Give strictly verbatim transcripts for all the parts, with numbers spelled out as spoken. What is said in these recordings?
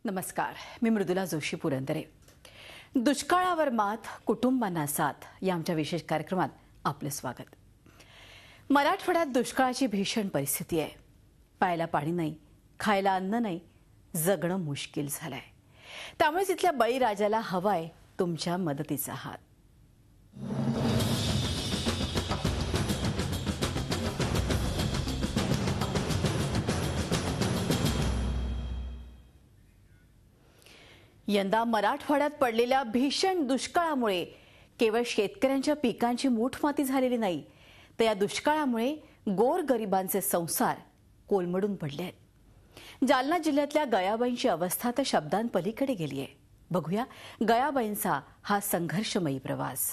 नमस्कार, मी मृदुला जोशी पुरंदरे. दुष्काळावर मात, कुटुंबांना साथ या आमच्या विशेष कार्यक्रमात आपलं स्वागत. मराठवाड्यात दुष्काळाची भीषण परिस्थिती आहे. प्यायला पाणी नाही, खायला अन्न नाही, जगणं मुश्किल झालंय. त्यामुळे तिथल्या बळीराजाला हवाय तुमच्या मदतीचा हात. यंदा मराठवाड्यात पडलेल्या भीषण दुष्काळामुळे केवळ शेतकऱ्यांच्या पिकांची मूठमाती झालेली नाही, तर या दुष्काळामुळे गोरगरिबांचे संसार कोलमडून पडले आहेत. जालना जिल्ह्यातल्या गयाबाईंची अवस्था तर शब्दांपलीकडे गेली आहे. बघूया गयाबाईंचा हा संघर्षमयी प्रवास.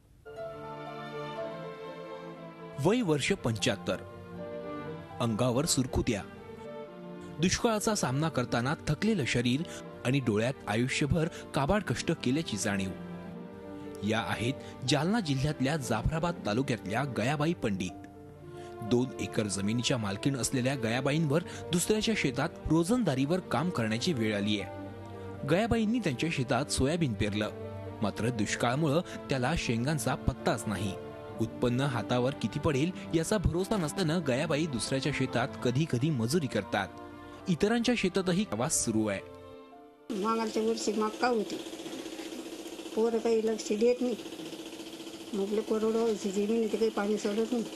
वय वर्ष पंच्याहत्तर, अंगावर सुरकुत्या, दुष्काळाचा सामना करताना थकलेलं शरीर आणि डोळ्यात आयुष्यभर काबाड कष्ट केल्याची जाणीव. या आहेत जालना जिल्ह्यातल्या जाफराबाद तालुक्यातल्या गयाबाई पंडित. दोन एकर जमिनीच्या मालकीण असलेल्या गयाबाईंवर दुसऱ्याच्या शेतात रोजंदारीवर काम करण्याची वेळ आली आहे. गयाबाईंनी त्यांच्या शेतात सोयाबीन पेरलं, मात्र दुष्काळामुळे त्याला शेंगांचा पत्ताच नाही. उत्पन्न हातावर किती पडेल याचा भरोसा नसल्यानं गयाबाई दुसऱ्याच्या शेतात कधी कधी मजुरी करतात. इतरांच्या शेतातही प्रवास सुरू आहे. मागच्या वर्षी मक्का होती, पोरं काही लक्ष देत नाही. म्हटलं कोरडवाची जमीन ते काही पाणी सोडत नाही.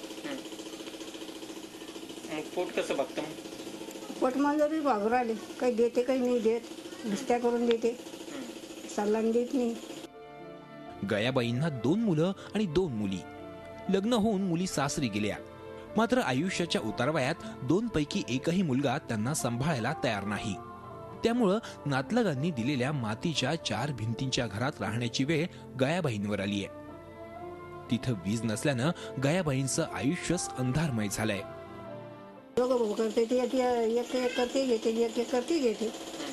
पोट कसं बघतं? पोट माझं भागू राहिले, काही देते काही नाही देत. नुसत्या करून देते, सल्ला देत नाही. गयाबाईंना दोन मुलं आणि दोन मुली. लग्न होऊन मुली सासरी गेल्या, मात्र आयुष्याच्या उतारवयात दोन पैकी एकही मुलगा त्यांना सांभाळायला तयार नाही. त्यामुळं नातलगांनी दिलेल्या मातीच्या चार भिंतींच्या घरात राहण्याची वेळ गयाबाईंवर आली आहे. तिथं वीज नसल्यानं गयाबाईंचं आयुष्यच अंधारमय झालंय. दोघं भाऊ करते, ते एक एक करते घेते, एक एक करते घेते.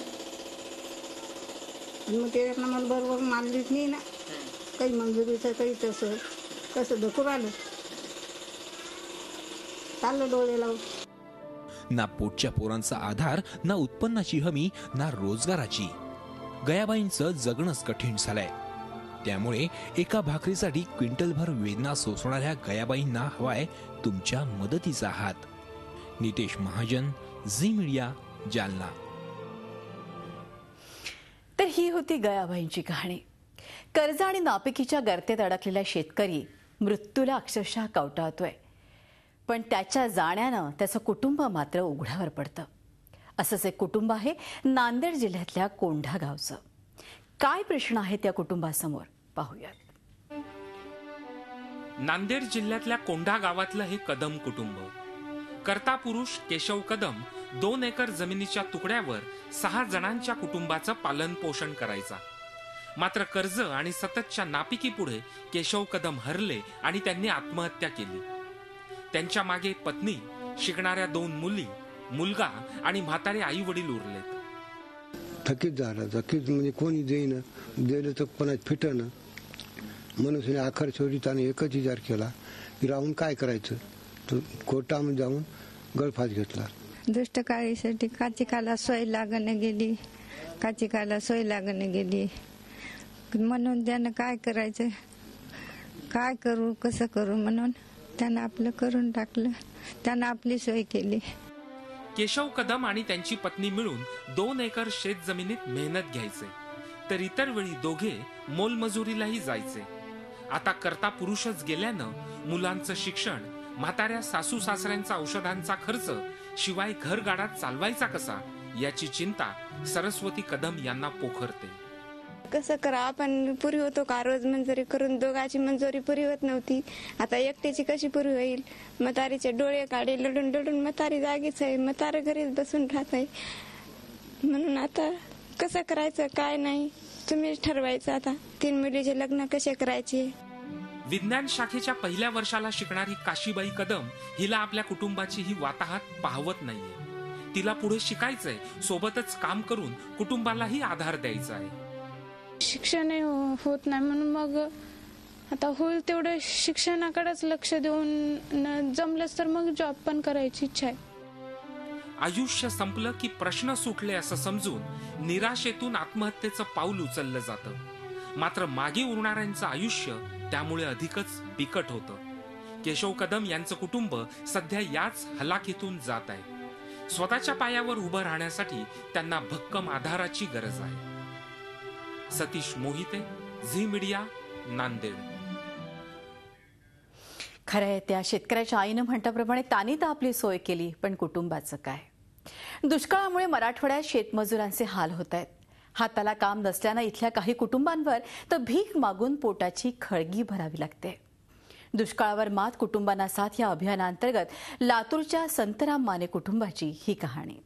मग ते मला बरोबर मानलीच नाही ना, काही मंजुरीचं काही तसं कसं धकून आलं, चाललं डोळे लावून. ना पोटच्या पोरांचा आधार, ना उत्पन्नाची हमी, ना रोजगाराची. गयाबाईंचं जगणंच कठीण झालंय. त्यामुळे एका भाकरीसाठी क्विंटलभर वेदना सोसणाऱ्या गयाबाईंना हवाय तुमच्या मदतीचा हात. नितेश महाजन, झी मीडिया, जालना. तर ही होती गयाबाईंची कहाणी. कर्ज आणि नापिकीच्या गर्तेत अडकलेला शेतकरी मृत्यूला अक्षरशः कवटाळतोय, पण त्याच्या जाण्यानं त्याचं कुटुंब मात्र उघड्यावर पडतं. असंच एक कुटुंब आहे नांदेड जिल्ह्यातल्या कोंढा गावचं. काय प्रश्न आहेत त्या कुटुंबासमोर पाहूयात. नांदेड जिल्ह्यातल्या कोंढा गावातलं हे कदम कुटुंब. कर्ता पुरुष केशव कदम दोन एकर जमिनीच्या तुकड्यावर सहा जणांच्या कुटुंबाचं पालन पोषण करायचा. मात्र कर्ज आणि सततच्या नापिकीपुढे केशव कदम हरले आणि त्यांनी आत्महत्या केली. त्यांच्या मागे पत्नी, शिकणाऱ्या दोन मुली, मुलगा आणि म्हातारे आई वडील उरलेत. थकीत झाला, थकीत म्हणजे कोणी देईन, दिलं तर पण फिटणं. मनुष्याने आखर शेवटी त्याने एकच विचार केला की राहून काय करायचं, तो कोर्टामध्ये जाऊन गळफास घेतला. दुष्टकाळीसाठी काचिकाला सोय लागणं गेली, काचिकाला सोय लागणं गेली म्हणून त्यानं काय करायचं, काय करू कसं करू म्हणून त्यानं आपलं करून टाकलं. त्यानं आपली सोय केली. केशव कदम आणि त्यांची पत्नी मिळून दोन एकर शेत जमिनीत मेहनत घ्यायचे, तर इतर वेळी दोघे मोलमजुरीलाही जायचे. आता कर्ता पुरुषच गेल्यानं मुलांचं शिक्षण, म्हाताऱ्या सासू सासऱ्यांचा औषधांचा खर्च, शिवाय घरगाडात चालवायचा कसा याची चिंता सरस्वती कदम यांना पोखरते. कसं करा, आपण पुरी होतो का रोज मंजुरी करून? दोघाची मंजुरी पुरी होत नव्हती, आता एकट्याची कशी पुरी होईल? म्हातारीचे डोळे काढे, लढून लढून म्हातारी जागीच आहे, म्हातारं घरीच बसून राहत आहे. म्हणून आता कसं करायचं काय नाही तुम्हीच ठरवायचं. आता तीन मुलीचे लग्न कसे करायचे? विज्ञान शाखेच्या पहिल्या वर्षाला शिकणारी काशीबाई कदम हिला आपल्या कुटुंबाची ही वाताहत पाहवत नाहीये. तिला पुढे शिकायचंय, सोबतच काम करून कुटुंबालाही आधार द्यायचा आहे. शिक्षण होत नाही म्हणून मग आता होईल तेवढं शिक्षणाकडेच लक्ष देऊन जमलंच तर मग जॉब पण करायची इच्छा आहे. आयुष्य संपलं की प्रश्न सुटले असं समजून निराशेतून आत्महत्येचं पाऊल उचललं जातं. मात्र मागे उरणाऱ्यांचं आयुष्य त्यामुळे अधिकच बिकट होतं. केशव कदम यांचं कुटुंब सध्या याच हलाखीतून जात आहे. स्वतःच्या पायावर उभं राहण्यासाठी त्यांना भक्कम आधाराची गरज आहे. सतीश मोहिते, झी मीडिया, नांदेड. खरंय, त्या शेतकऱ्याच्या आईनं म्हटल्याप्रमाणे त्यांनी तर आपली सोय केली, पण कुटुंबाचं काय? दुष्काळामुळे मराठवाड्यात शेतमजुरांचे हाल होत आहेत. हाताला काम नसल्यानं इथल्या काही कुटुंबांवर तर भीक मागून पोटाची खळगी भरावी लागते. दुष्काळावर मात कुटुंबांना साथ या अभियानांतर्गत लातूरच्या संतराम माने कुटुंबाची ही कहाणी.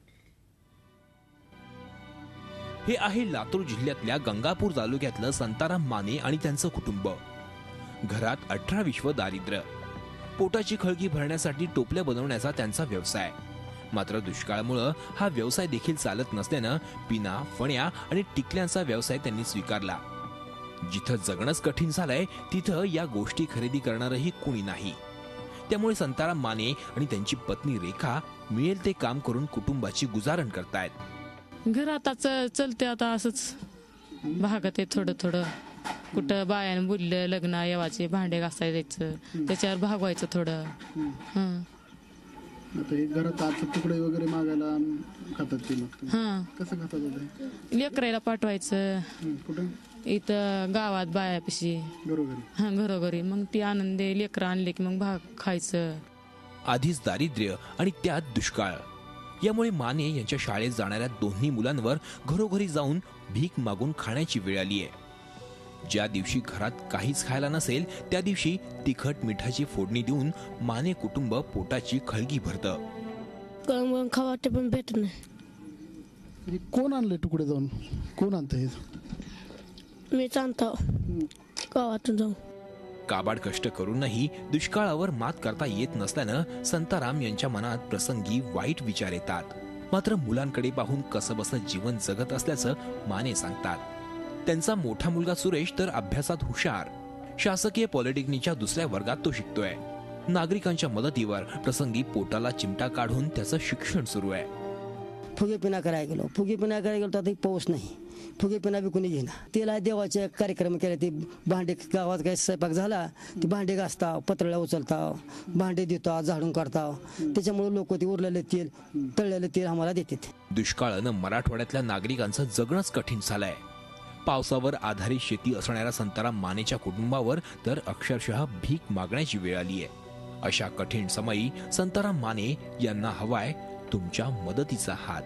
हे आहे लातूर जिल्ह्यातल्या गंगापूर तालुक्यातलं संताराम माने आणि त्यांचं कुटुंब. घरात अठरा विश्व दारिद्र्य. पोटाची खळगी भरण्यासाठी टोपल्या बनवण्याचा त्यांचा व्यवसाय. मात्र दुष्काळामुळे हा व्यवसाय देखील चालत नसल्यानं पिना, फण्या आणि टिकल्यांचा व्यवसाय त्यांनी स्वीकारला. जिथं जगणंच कठीण झालंय तिथं या गोष्टी खरेदी करणारही कुणी नाही. त्यामुळे संताराम माने आणि त्यांची पत्नी रेखा मिळेल ते काम करून कुटुंबाची गुजारण करतायत. घर आताच चलते, आता असंच भागत आहे थोडं थोडं. कुठं बायानं बोललं लग्न येवाचे भांडे घासाय जायचं, त्याच्यावर भागवायचं थोडं. हं आता हे घरात आता तुकडे वगैरे मागायला खातात ते लोक. हां, कसं खातात होते? लेकरायला पाठवायचं कुठं? इथं गावात बायापाशी घरोघरी. हां, घरोघरी. मग ती आनंदे लेकरं आणले की मग भाग खायचं. आधीच दारिद्र्य आणि त्यात दुष्काळ यामुळे माने यांच्या शाळेत जाणाऱ्या दोन्ही मुलांवर घरोघरी जाऊन भीक मागून खाण्याची वेळ आली आहे. ज्या दिवशी घरात काहीच खायला नसेल त्या दिवशी तिखट मिठाची फोडणी देऊन माने कुटुंब पोटाची खळगी भरतं. खावाटे पण भेटत नाही. कोण आणले तुकडे जाऊन? कोण आणत हे? मीच आणतो गावातून जाऊन. काबाड कष्ट करूनही दुष्काळावर मात करता येत नसल्यानं संताराम यांच्या मनात प्रसंगी वाईट विचार येतात. मात्र मुलांकडे पाहून कसंबसं जीवन जगत असल्याचं माने सांगतात. त्यांचा मोठा मुलगा सुरेश तर अभ्यासात हुशार. शासकीय पॉलिटेक्निकच्या दुसऱ्या वर्गात तो शिकतोय. नागरिकांच्या मदतीवर प्रसंगी पोटाला चिमटा काढून त्याचं शिक्षण सुरू आहे. फुगेपिना करायला गेलो फुगेपिना करायला गेलो तर पाऊस नाही. फुगेपिना बी कोणी घेणार. त्याला देवाचे कार्यक्रम केले. ते भांडे गावात काही स्वयंपाक झाला ती भांडे घासताव, पत्रळ्या उचलताव, भांडे देताव, झाडून काढताव. त्याच्यामुळे लोक ते उरलेले तेल, तळलेले तेल आम्हाला देतात. दुष्काळानं मराठवाड्यातल्या नागरिकांचं जगणंच कठीण झालंय. पावसावर आधारित शेती असणाऱ्या संताराम मानेच्या कुटुंबावर तर अक्षरशः भीक मागण्याची वेळ आली आहे. अशा कठीण समयी संताराम माने यांना हवाय तुमच्या मदतीचा हात.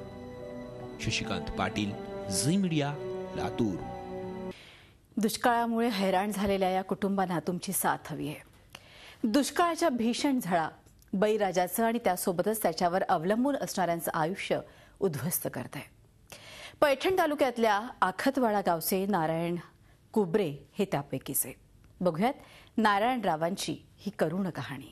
शशिकांत पाटील, झी मीडिया, लातूर. दुष्काळामुळे हैराण झालेल्या या कुटुंबांना तुमची साथ हवी आहे. दुष्काळाच्या भीषण झळा बळीराजाचं आणि त्यासोबतच त्याच्यावर अवलंबून असणाऱ्यांचं आयुष्य उद्ध्वस्त करत आहे. पैठण तालुक्यातल्या आखतवाडा गावचे नारायण कुबरे हे त्यापैकीचे. बघूयात नारायणरावांची ही करुण कहाणी.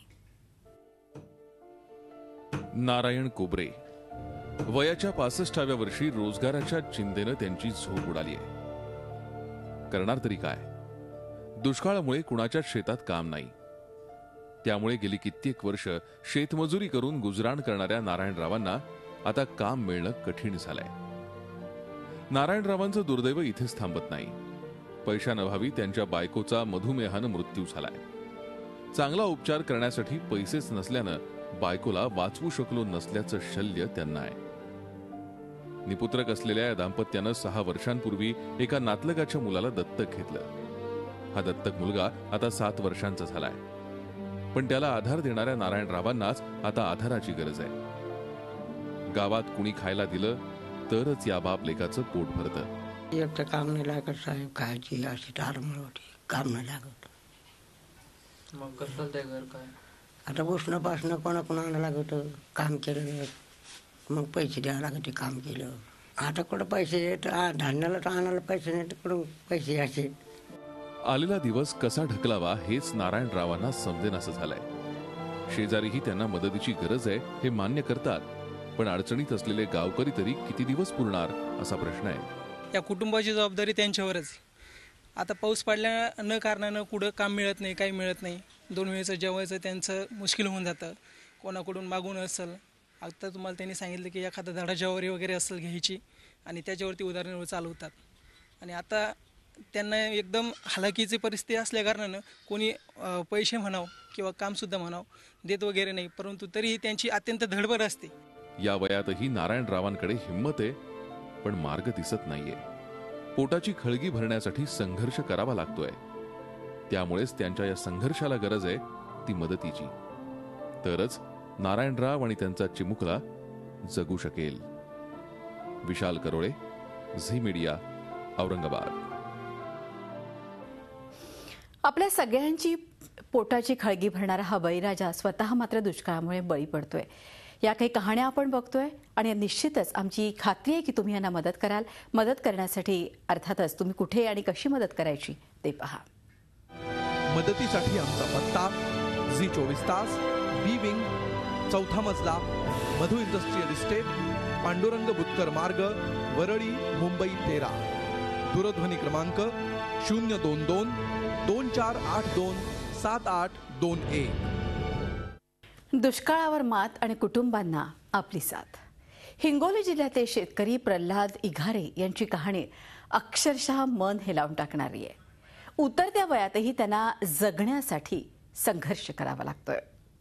नारायण कुबरे वयाच्या पासष्टाव्या वर्षी रोजगाराच्या चिंतेनं त्यांची झोप उडाली आहे. करणार तरी काय? दुष्काळामुळे कुणाच्या शेतात काम नाही. त्यामुळे गेली कित्येक वर्ष शेतमजुरी करून गुजराण करणाऱ्या नारायणरावांना आता काम मिळणं कठीण झालंय. नारायणरावांचं दुर्दैव इथेच थांबत नाही. पैशांअभावी त्यांच्या बायकोचा मधुमेहानं मृत्यू झालाय. चांगला उपचार करण्यासाठी पैसेच नसल्यानं बायकोला वाचवू शकलो नसल्याचं शल्य त्यांना आहे. निपुत्रक असलेल्या या दाम्पत्यानं सहा वर्षांपूर्वी एका नातलगाच्या मुलाला दत्तक घेतलं. हा दत्तक मुलगा आता सात वर्षांचा झालाय. पण त्याला आधार देणाऱ्या नारायणरावांनाच आता आधाराची गरज आहे. गावात कुणी खायला दिलं तरच या बाप लेकाचं पोट भरतं. एकटं काम नाही लागत साहेब. खायची अशी टारमळ होती. काम नाही लागत. मग कसं ते घर काय आता बसणं पासणं कोणा कोणा आणायला लागत. काम केलं मग पैसे द्यावं लागते. काम केलं आता कुठं पैसे धान्याला तर आणायला पैसे नाही तर कुठं पैसे असे. आलेला दिवस कसा ढकलावा हेच नारायणरावांना समजेनासं झालंय. शेजारीही त्यांना मदतीची गरज आहे हे मान्य करतात. पण अडचणीत असलेले गावकरी तरी किती दिवस पुरणार असा प्रश्न आहे. या कुटुंबाची जबाबदारी त्यांच्यावरच. आता पाऊस पडल्या न कारणानं कुठं काम मिळत नाही, काही मिळत नाही. दोन वेळेचं जेवायचं त्यांचं मुश्किल होऊन जातं. कोणाकडून मागून असेल आता तुम्हाला त्यांनी सांगितलं की एखादा धडा ज्वारी वगैरे असेल घ्यायची आणि त्याच्यावरती उदाहरण चालवतात. आणि आता त्यांना एकदम हलाखीची परिस्थिती असल्या कारणानं कोणी पैसे म्हणाव किंवा कामसुद्धा म्हणाव देत वगैरे नाही, परंतु तरीही त्यांची अत्यंत धडपड असते. या वयातही नारायणरावांकडे हिंमत आहे, पण मार्ग दिसत नाहीये. पोटाची खळगी भरण्यासाठी संघर्ष करावा लागतोय. त्यामुळेच त्यांच्या या संघर्षाला गरज आहे ती मदतीची. तरच नारायणराव आणि त्यांचा चिमुकला जगू शकेल. विशाल करोळे, झी मीडिया, औरंगाबाद. आपल्या सगळ्यांची पोटाची खळगी भरणारा हा बळीराजा स्वतः मात्र दुष्काळामुळे बळी पडतोय. या काही कहाण्या आपण बघतोय आणि निश्चितच आमची खात्री आहे की तुम्ही यांना मदत कराल. मदत करण्यासाठी अर्थातच तुम्ही कुठे आणि कशी मदत करायची ते पहा. मदतीसाठी आमचा पत्ता झी चोवीस तास, बी विंग, चौथा मजला, मधु इंडस्ट्रियल इस्टेट, पांडुरंग बुतकर मार्ग, वरळी, मुंबई तेरा. दूरध्वनी क्रमांक शून्य दोन दोन दोन चार आठ दोन सात आठ दोन एक. दुष्काळावर मात आणि कुटुंबांना आपली साथ. हिंगोली जिल्ह्यातील शेतकरी प्रल्हाद इघारे यांची कहाणी अक्षरशः मन हेलावून टाकणारी आहे. उतरत्या वयातही त्यांना जगण्यासाठी संघर्ष करावा लागतोय.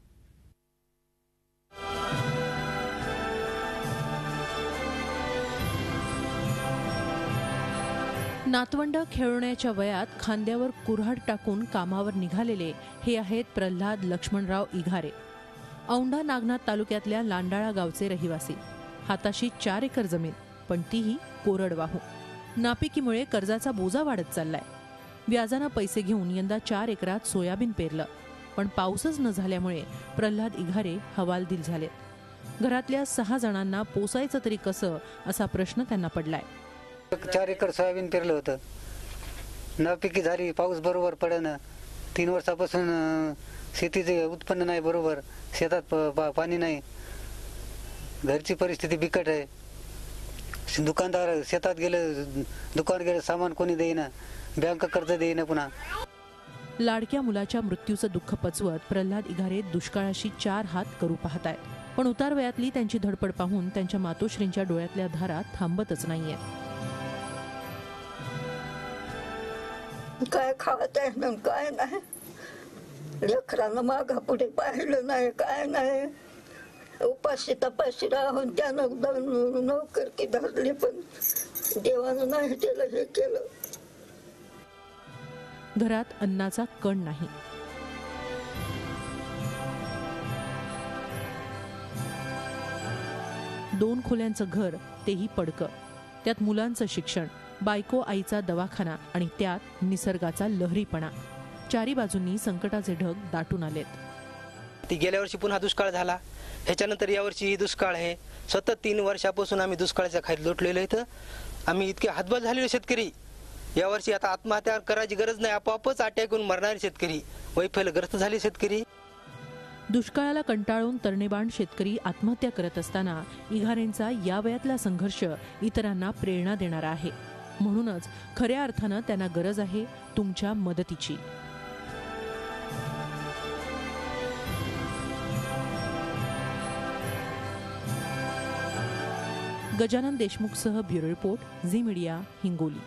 नातवंड खेळण्याच्या वयात खांद्यावर कुऱ्हाड टाकून कामावर निघालेले हे आहेत प्रल्हाद लक्ष्मणराव इघारे. औंढा नागनाथ तालुक्यातल्या लांडाळा गावचे रहिवासी. हाताशी चार एकर जमीन, पण तीही कोरडवाहू. नापिकीमुळे कर्जाचा बोजा वाढत चाललाय. व्याजानं पैसे घेऊन यंदा चार एकरात सोयाबीन पेरलं, पण पाऊसच न झाल्यामुळे प्रल्हाद इघारे हवालदिल झाले. घरातल्या सहा जणांना पोसायचं तरी कसं असा प्रश्न त्यांना पडलाय. चार एकर सोयाबीन पेरलं होतं, नापिकी झाली, पाऊस बरोबर पडेना. तीन वर्षापासून शेतीचे उत्पन्न नाही बरोबर, शेतात पाणी नाही, घरची परिस्थिती बिकट आहे. दुकानदार शेतात गेले, दुकान गेले, सामान कोणी देईना, बँक कर्ज देईना. पुन्हा लाडक्या मुलाच्या मृत्यूचं दुःख पचवत प्रल्हाद इघारे दुष्काळाशी चार हात करू पाहतायत. पण उतार वयातली त्यांची धडपड पाहून त्यांच्या मातोश्रींच्या डोळ्यातल्या धारा थांबतच नाहीये. काय खावत आहे काय नाही, लेकरांना मागा पुढे पाहिलं नाही, काय नाही. उपाशी तपाशी राहून त्यानं नोकरकी धरली, पण देवानं नाही केलं, हे केलं. घरात अन्नाचा कण नाही. दोन खोल्यांचं घर, तेही पडकं. त्यात मुलांचं शिक्षण, बायको आईचा दवाखाना आणि त्यात निसर्गाचा लहरीपणा. चारी बाजूंनी संकटाचे ढग दाटून आलेत. ती गेल्या वर्षी पुन्हा दुष्काळ झाला, ह्याच्यानंतर यावर्षी दुष्काळ आहे. सतत तीन वर्षापासून आम्ही दुष्काळाच्या खाली लोटलेलो इथं. आम्ही इतके हातबल झालेले शेतकरी. यावर्षी आता आत्महत्या करायची गरज नाही, आपोआपच अटॅक येऊन मरणारे शेतकरी, वैफल्यग्रस्त झाले शेतकरी. दुष्काळाला कंटाळून तरणेबाण शेतकरी आत्महत्या करत असताना इघारेंचा या वयातला संघर्ष इतरांना प्रेरणा देणारा आहे. म्हणूनच खऱ्या अर्थानं त्यांना गरज आहे तुमच्या मदतीची. गजानन देशमुखसह bureau report, Zee Media, Hingoli.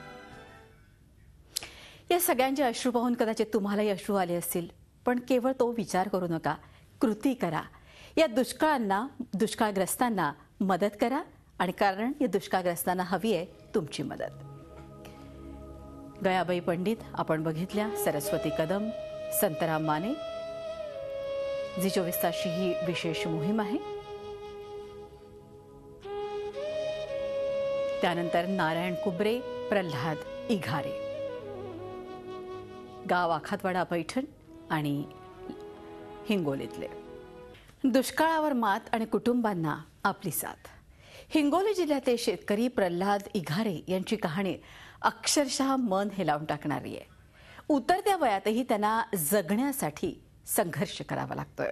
या सगळ्यांचे अश्रू पाहून कदाचित तुम्हालाही अश्रू आले असतील, पण केवळ तो विचार करू नका, कृती करा. या दुष्काळांना दुष्काळग्रस्तांना मदत करा, आणि कारण या दुष्काळग्रस्तांना हवी आहे तुमची मदत. गयाबाई पंडित आपण बघितल्या, सरस्वती कदम, संतराम माने. झी चोवीस तासची ही विशेष मोहीम आहे. त्यानंतर नारायण कुबरे, प्रल्हाद इघारे, गाव आखातवाडा पैठण आणि हिंगोलीतले. दुष्काळावर मात आणि कुटुंबांना आपली साथ. हिंगोली जिल्ह्यातील शेतकरी प्रल्हाद इघारे यांची कहाणी अक्षरशः मन हेलावून टाकणारी आहे. उतरत्या वयातही त्यांना जगण्यासाठी संघर्ष करावा लागतोय.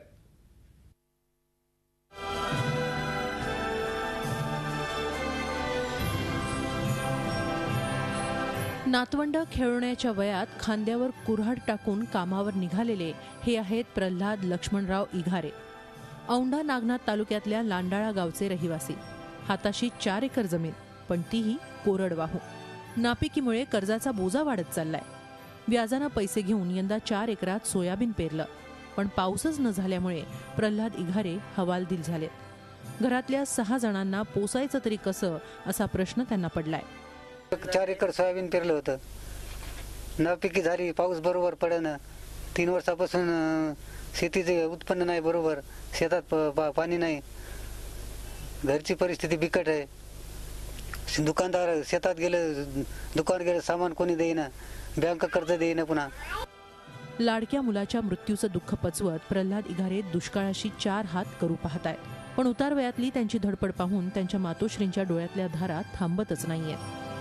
नातवंड खेळण्याच्या वयात खांद्यावर कुऱ्हाड टाकून कामावर निघालेले हे आहेत प्रल्हाद लक्ष्मणराव इघारे. औंढा नागनाथ तालुक्यातल्या लांडाळा गावचे रहिवासी. हाताशी चार एकर जमीन, पण तीही कोरडवाहू. नापिकीमुळे कर्जाचा बोजा वाढत चाललाय. व्याजानं पैसे घेऊन यंदा चार एकरात सोयाबीन पेरलं, पण पाऊसच न झाल्यामुळे प्रल्हाद इघारे हवालदिल झालेत. घरातल्या सहा जणांना पोसायचं तरी कसं, असा प्रश्न त्यांना पडलाय. चार एकर सोयाबीन पेरलं होतं, नापिकी झाली, पाऊस बरोबर पडेना. तीन वर्षापासून अं, शेतीचे उत्पन्न नाही बरोबर, शेतात प- पा- पाणी नाही, घरची परिस्थिती बिकट आहे. दुकानदार शेतात गेले, दुकान गेले, सामान कोणी देईना, बँक कर्ज देईना. पुन्हा लाडक्या मुलाच्या मृत्यूचं दुःख पचवत प्रल्हाद इघारे दुष्काळाशी चार हात करू पाहतायत. पण उतार वयातली त्यांची धडपड पाहून त्यांच्या मातोश्रींच्या डोळ्यातल्या धारा थांबतच नाहीये.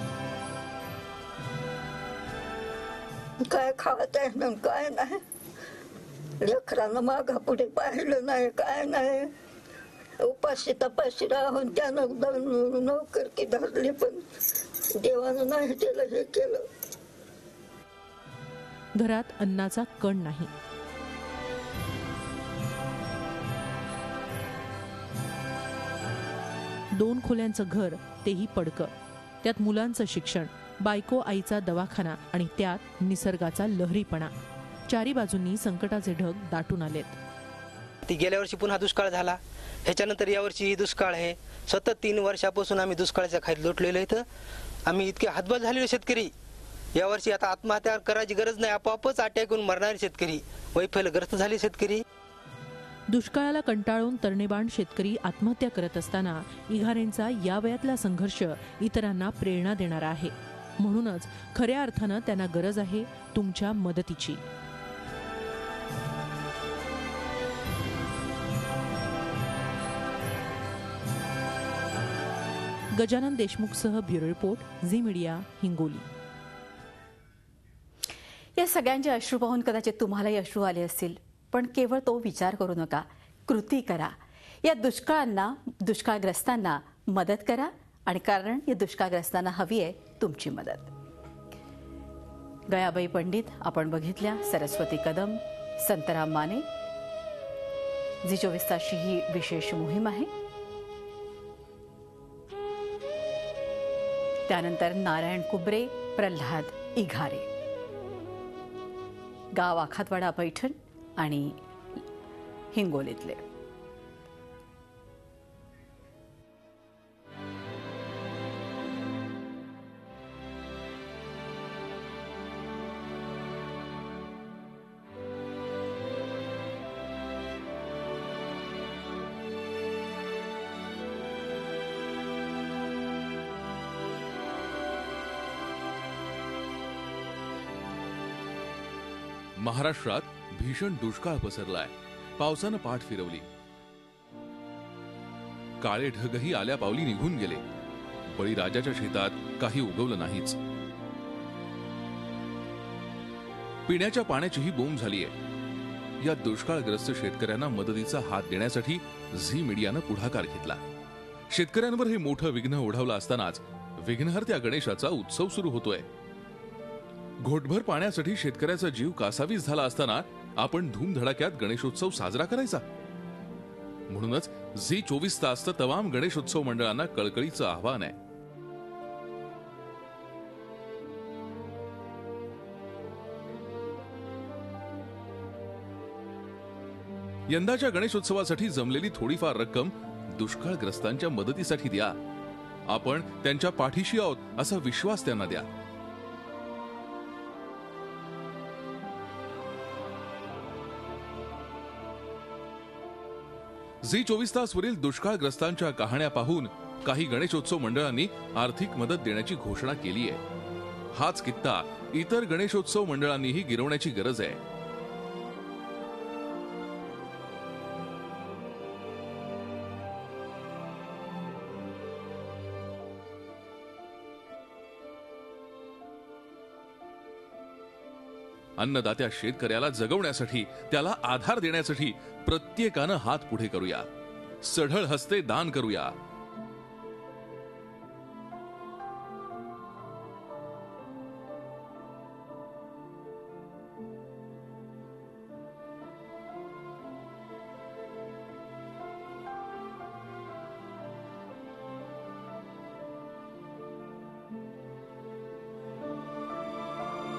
काय खावत आहे ना काय नाही, लेकरांना मागा पुढे पाहिलं नाही, काय नाही. उपाशी तपाशी राहून त्यानं नोकरकी धरली, पण देवानं नाही केलं, हे केलं. घरात अन्नाचा कण नाही. दोन खोल्यांचं घर, तेही पडकं. त्यात मुलांचं शिक्षण, बायको आईचा दवाखाना आणि त्यात निसर्गाचा लहरीपणा. चारी बाजूंनी संकटाचे ढग दाटून आलेत. ती गेल्या वर्षी पुन्हा दुष्काळ झाला, ह्याच्यानंतर यावर्षी दुष्काळ आहे. सतत तीन वर्षापासून आम्ही दुष्काळाच्या खाईत लोटलेलो इथं. आम्ही इतके हातबल झालेले शेतकरी. यावर्षी आता आत्महत्या करायची गरज नाही, आपोआपच अटॅक येऊन मरणारे शेतकरी, वैफल्यग्रस्त झाले शेतकरी. दुष्काळाला कंटाळून तरणेबाण शेतकरी आत्महत्या करत असताना इघारेंचा या वयातला संघर्ष इतरांना प्रेरणा देणारा आहे. म्हणूनच खऱ्या अर्थानं त्यांना गरज आहे तुमच्या मदतीची. गजानन देशमुखसह bureau report, Zee Media, Hingoli. या सगळ्यांचे अश्रू पाहून कदाचित तुम्हालाही अश्रू आले असतील, पण केवळ तो विचार करू नका, कृती करा. या दुष्काळांना दुष्काळग्रस्तांना मदत करा, आणि कारण या दुष्काळग्रस्तांना हवी आहे तुमची मदत. गयाबाई पंडित आपण बघितल्या, सरस्वती कदम, संतराम माने. झी चोवीस तासची ही विशेष मोहीम आहे. त्यानंतर नारायण कुबरे, प्रल्हाद इघारे, गाव आखातवाडा पैठण आणि हिंगोलीतले. महाराष्ट्रात भीषण दुष्काळ पसरलाय. पावसानं पाठ फिरवली, काळे ढगही आल्या पावली निघून गेले. बळीराजाच्या शेतात काही उगवलं नाहीच. पिण्याच्या पाण्याचीही बोंब झालीय. या दुष्काळग्रस्त शेतकऱ्यांना मदतीचा हात देण्यासाठी झी मीडियानं पुढाकार घेतला. शेतकऱ्यांवर हे मोठं विघ्न ओढवलं असतानाच विघ्नहर्त्या गणेशाचा उत्सव सुरू होतोय. घोटभर पाण्यासाठी शेतकऱ्याचा जीव कासावीस झाला असताना आपण धूमधडाक्यात गणेशोत्सव साजरा करायचा. म्हणूनच झी चोवीस तासचं तमाम गणेशोत्सव मंडळांना कळकळीचं आव्हान आहे. यंदाच्या गणेशोत्सवासाठी जमलेली थोडीफार रक्कम दुष्काळग्रस्तांच्या मदतीसाठी द्या. आपण त्यांच्या पाठीशी आहोत असा विश्वास त्यांना द्या. झी चोवीस तास वरील दुष्काळग्रस्तांच्या कहाण्या पाहून काही गणेशोत्सव मंडळांनी आर्थिक मदत देण्याची घोषणा केली आहे. हाच कित्ता इतर गणेशोत्सव मंडळांनीही गिरवण्याची गरज आहे. अन्नदात्या शेतकऱ्याला जगवण्यासाठी, त्याला आधार देण्यासाठी प्रत्येकानं हात पुढे करूया. सढळ हस्ते दान करूया.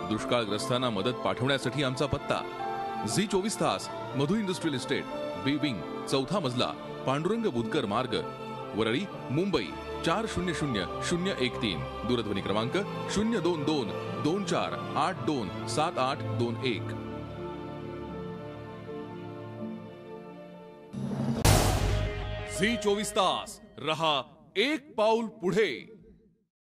दुष्काळग्रस्तांना मदत पाठवण्यासाठी आमचा पत्ता झी चोवीस तास, Madhu Industrial Estate, B wing, चौथा मजला, पांडुरंग बुधकर मार्ग, वरळी, मुंबई चार शून्य शून्य शून्य एक तीन. दूरध्वनी क्रमांक शून्य दोन दोन दोन चार आठ दोन सात आठ दोन एक. झी चोवीस तास रहा एक पाऊल पुढे.